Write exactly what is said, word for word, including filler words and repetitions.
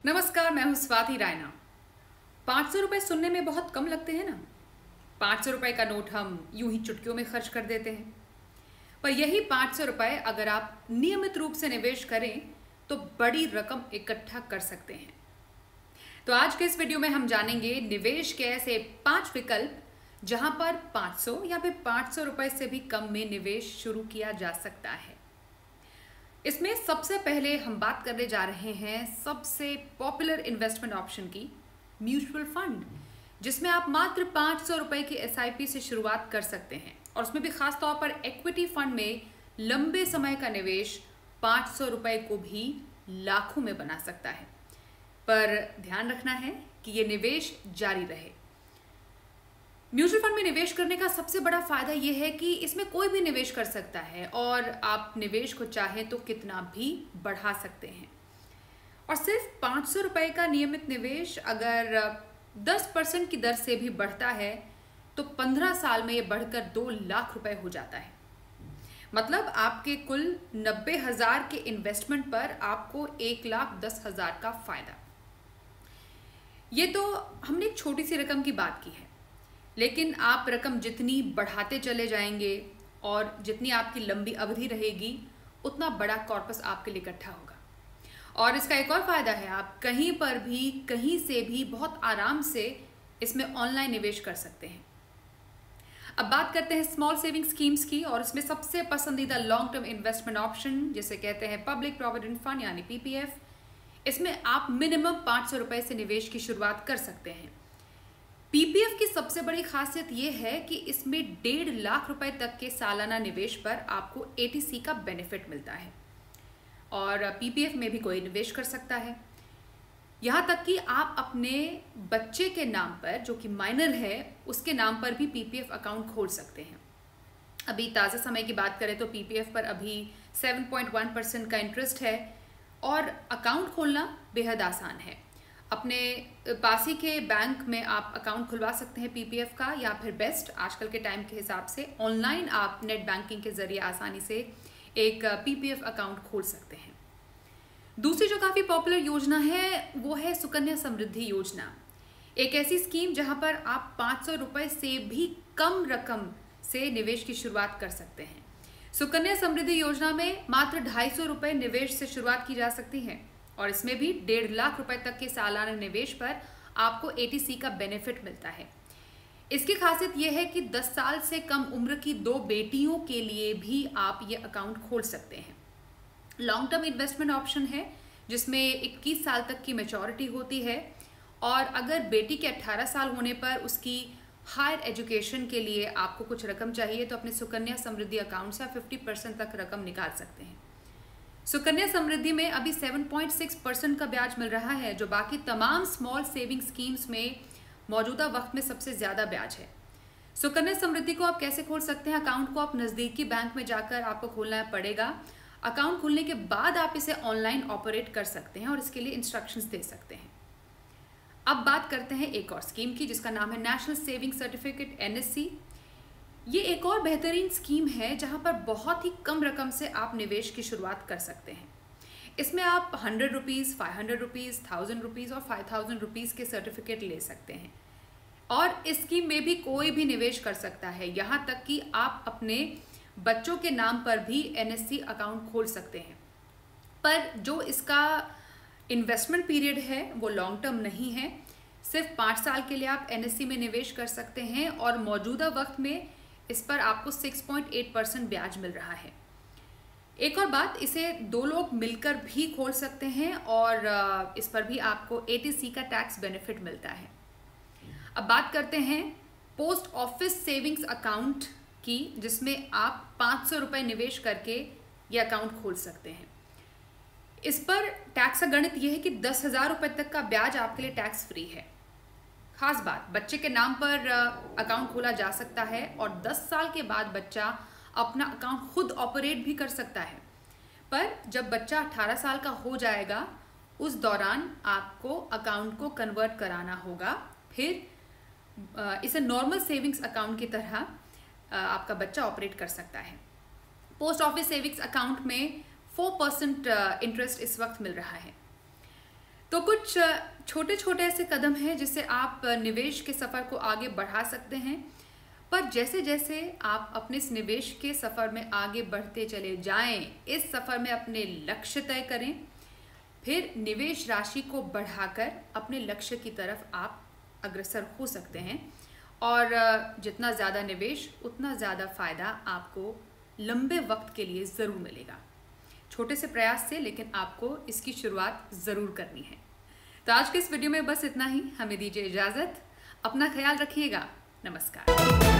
नमस्कार, मैं हूं स्वाति रायना। पाँच सौ रुपये सुनने में बहुत कम लगते हैं ना। पाँच सौ रुपये का नोट हम यूं ही चुटकियों में खर्च कर देते हैं, पर यही पाँच सौ रुपये अगर आप नियमित रूप से निवेश करें तो बड़ी रकम इकट्ठा कर सकते हैं। तो आज के इस वीडियो में हम जानेंगे निवेश के ऐसे पांच विकल्प जहां पर पाँच सौ या फिर पाँच सौ रुपये से भी कम में निवेश शुरू किया जा सकता है। इसमें सबसे पहले हम बात करने जा रहे हैं सबसे पॉपुलर इन्वेस्टमेंट ऑप्शन की, म्यूचुअल फंड, जिसमें आप मात्र पाँच सौ रुपये की एस आई पी से शुरुआत कर सकते हैं और उसमें भी खास तौर पर इक्विटी फंड में लंबे समय का निवेश पाँच सौ रुपये को भी लाखों में बना सकता है। पर ध्यान रखना है कि ये निवेश जारी रहे। म्यूचुअल फंड में निवेश करने का सबसे बड़ा फायदा यह है कि इसमें कोई भी निवेश कर सकता है और आप निवेश को चाहें तो कितना भी बढ़ा सकते हैं। और सिर्फ पाँच सौ रुपये का नियमित निवेश अगर दस परसेंट की दर से भी बढ़ता है तो पंद्रह साल में ये बढ़कर दो लाख रुपए हो जाता है। मतलब आपके कुल नब्बे हजार के इन्वेस्टमेंट पर आपको एक लाख दस हजार का फायदा। ये तो हमने एक छोटी सी रकम की बात की है, लेकिन आप रकम जितनी बढ़ाते चले जाएंगे और जितनी आपकी लंबी अवधि रहेगी उतना बड़ा कॉर्पस आपके लिए इकट्ठा होगा। और इसका एक और फायदा है, आप कहीं पर भी कहीं से भी बहुत आराम से इसमें ऑनलाइन निवेश कर सकते हैं। अब बात करते हैं स्मॉल सेविंग स्कीम्स की, और इसमें सबसे पसंदीदा लॉन्ग टर्म इन्वेस्टमेंट ऑप्शन जिसे कहते हैं पब्लिक प्रोविडेंट फंड यानी पी पी एफ, इसमें आप मिनिमम पाँच सौ रुपये से निवेश की शुरुआत कर सकते हैं। पी पी एफ की सबसे बड़ी खासियत यह है कि इसमें डेढ़ लाख रुपए तक के सालाना निवेश पर आपको ए टी सी का बेनिफिट मिलता है और पी पी एफ में भी कोई निवेश कर सकता है। यहाँ तक कि आप अपने बच्चे के नाम पर, जो कि माइनर है, उसके नाम पर भी पी पी एफ अकाउंट खोल सकते हैं। अभी ताज़ा समय की बात करें तो पी पी एफ पर अभी सात पॉइंट एक परसेंट का इंटरेस्ट है और अकाउंट खोलना बेहद आसान है। अपने पास ही के बैंक में आप अकाउंट खुलवा सकते हैं पी पी एफ का, या फिर बेस्ट आजकल के टाइम के हिसाब से ऑनलाइन आप नेट बैंकिंग के जरिए आसानी से एक पी पी एफ अकाउंट खोल सकते हैं। दूसरी जो काफ़ी पॉपुलर योजना है वो है सुकन्या समृद्धि योजना, एक ऐसी स्कीम जहां पर आप पाँच सौ रुपये से भी कम रकम से निवेश की शुरुआत कर सकते हैं। सुकन्या समृद्धि योजना में मात्र ढाई सौ रुपये निवेश से शुरुआत की जा सकती है और इसमें भी डेढ़ लाख रुपए तक के सालाना निवेश पर आपको ए टी सी का बेनिफिट मिलता है। इसकी खासियत यह है कि दस साल से कम उम्र की दो बेटियों के लिए भी आप ये अकाउंट खोल सकते हैं। लॉन्ग टर्म इन्वेस्टमेंट ऑप्शन है जिसमें इक्कीस साल तक की मैच्योरिटी होती है और अगर बेटी के अट्ठारह साल होने पर उसकी हायर एजुकेशन के लिए आपको कुछ रकम चाहिए तो अपने सुकन्या समृद्धि अकाउंट से पचास परसेंट तक रकम निकाल सकते हैं। सुकन्या समृद्धि में अभी सात पॉइंट छह परसेंट का ब्याज मिल रहा है, जो बाकी तमाम स्मॉल सेविंग स्कीम्स में मौजूदा वक्त में सबसे ज़्यादा ब्याज है। सुकन्या समृद्धि को आप कैसे खोल सकते हैं? अकाउंट को आप नज़दीकी बैंक में जाकर आपको खोलना पड़ेगा। अकाउंट खोलने के बाद आप इसे ऑनलाइन ऑपरेट कर सकते हैं और इसके लिए इंस्ट्रक्शंस दे सकते हैं। अब बात करते हैं एक और स्कीम की जिसका नाम है national saving certificate N S C. ये एक और बेहतरीन स्कीम है जहां पर बहुत ही कम रकम से आप निवेश की शुरुआत कर सकते हैं। इसमें आप hundred rupees, five hundred rupees, thousand rupees और फाइव थाउजेंड रुपीज़ के सर्टिफिकेट ले सकते हैं और इस स्कीम में भी कोई भी निवेश कर सकता है। यहाँ तक कि आप अपने बच्चों के नाम पर भी एन एस सी अकाउंट खोल सकते हैं। पर जो इसका इन्वेस्टमेंट पीरियड है वो लॉन्ग टर्म नहीं है, सिर्फ पाँच साल के लिए आप एन एस सी में निवेश कर सकते हैं और मौजूदा वक्त में इस पर आपको छह पॉइंट आठ परसेंट ब्याज मिल रहा है। एक और बात, इसे दो लोग मिलकर भी खोल सकते हैं और इस पर भी आपको ए टी सी का टैक्स बेनिफिट मिलता है। अब बात करते हैं पोस्ट ऑफिस सेविंग्स अकाउंट की, जिसमें आप पाँच सौ रुपये निवेश करके ये अकाउंट खोल सकते हैं। इस पर टैक्स का गणित यह है कि दस हजार रुपये तक का ब्याज आपके लिए टैक्स फ्री है। खास बात, बच्चे के नाम पर अकाउंट खोला जा सकता है और दस साल के बाद बच्चा अपना अकाउंट खुद ऑपरेट भी कर सकता है। पर जब बच्चा अठारह साल का हो जाएगा उस दौरान आपको अकाउंट को कन्वर्ट कराना होगा, फिर इसे नॉर्मल सेविंग्स अकाउंट की तरह आपका बच्चा ऑपरेट कर सकता है। पोस्ट ऑफिस सेविंग्स अकाउंट में फोर परसेंट इंटरेस्ट इस वक्त मिल रहा है। तो कुछ छोटे छोटे ऐसे कदम हैं जिससे आप निवेश के सफ़र को आगे बढ़ा सकते हैं। पर जैसे जैसे आप अपने इस निवेश के सफ़र में आगे बढ़ते चले जाएं, इस सफ़र में अपने लक्ष्य तय करें, फिर निवेश राशि को बढ़ाकर अपने लक्ष्य की तरफ आप अग्रसर हो सकते हैं। और जितना ज़्यादा निवेश उतना ज़्यादा फ़ायदा आपको लंबे वक्त के लिए ज़रूर मिलेगा। छोटे से प्रयास से, लेकिन आपको इसकी शुरुआत ज़रूर करनी है। तो आज के इस वीडियो में बस इतना ही। हमें दीजिए इजाज़त। अपना ख्याल रखिएगा। नमस्कार।